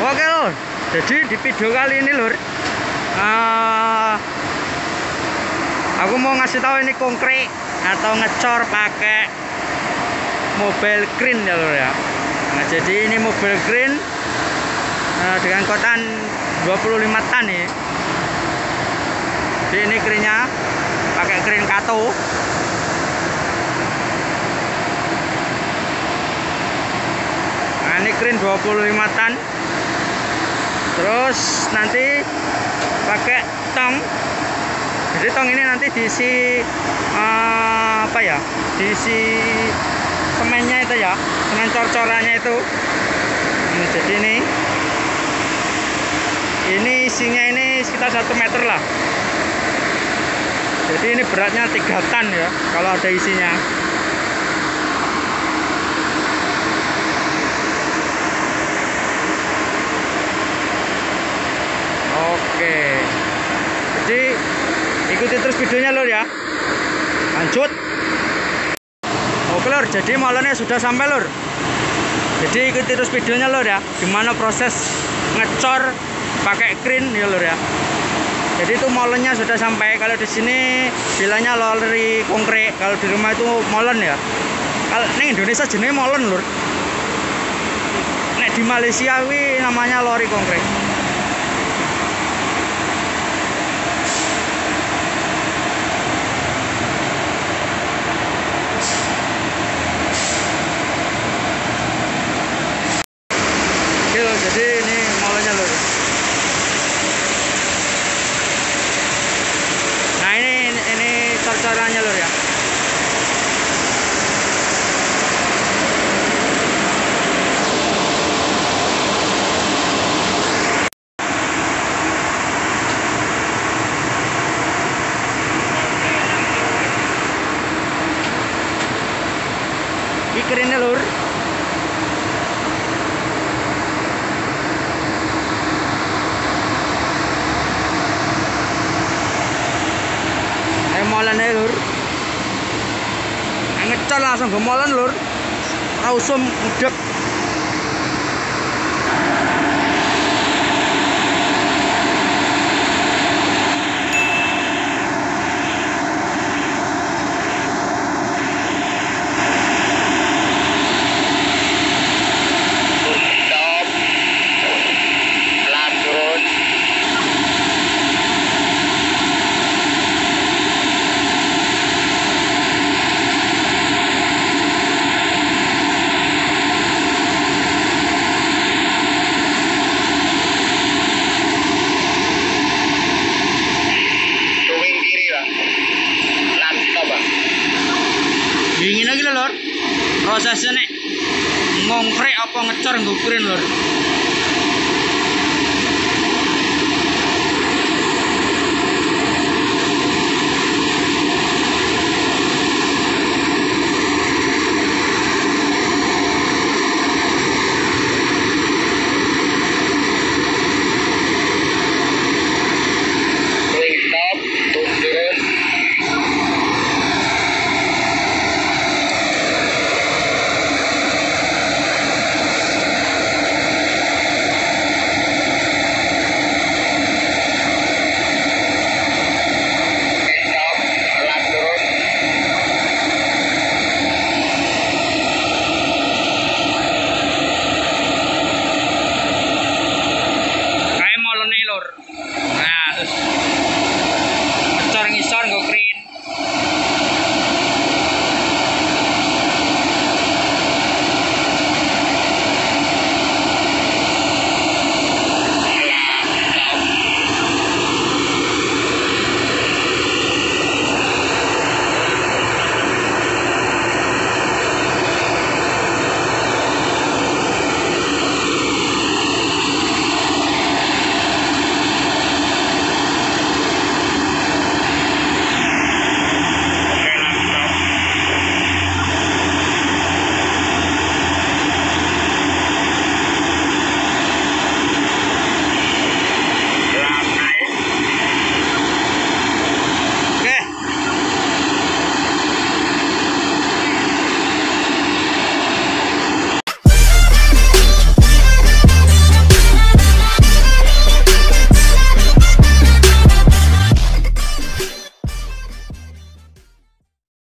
Oke lur, jadi di video kali ini lur, aku mau ngasih tahu ini konkret atau ngecor pakai mobil crane ya lur ya. Nah, jadi ini mobil crane dengan kotaan 25 ton nih. Jadi ini crane-nya pakai crane kato. Nah, ini crane 25 ton. Terus nanti pakai tong. Jadi tong ini nanti diisi apa ya? Diisi semennya itu ya, semen cor-corannya itu. Ini jadi ini isinya ini sekitar 1 meter lah. Jadi ini beratnya 3 ton ya kalau ada isinya. Oke, jadi ikuti terus videonya lur ya. Lanjut. Oke lur, jadi molennya sudah sampai lur. Jadi ikuti terus videonya lur ya, gimana proses ngecor pakai crane ya lur ya. Jadi itu molennya sudah sampai. Kalau di sini bilangnya lori konkret, kalau di rumah itu molen ya. Kalau di Indonesia jenisnya molen lur. Nek di Malaysia wi namanya lori konkret. Jadi ini molennya lur. Nah ini cor-corannya lur ya. Ini kerennya lur. Molen ya lur, ngecor langsung ke molen lur, langsung udek. Dingin lagi lor, prosesnya nih ngongkrek apa ngecor ngukurin lor.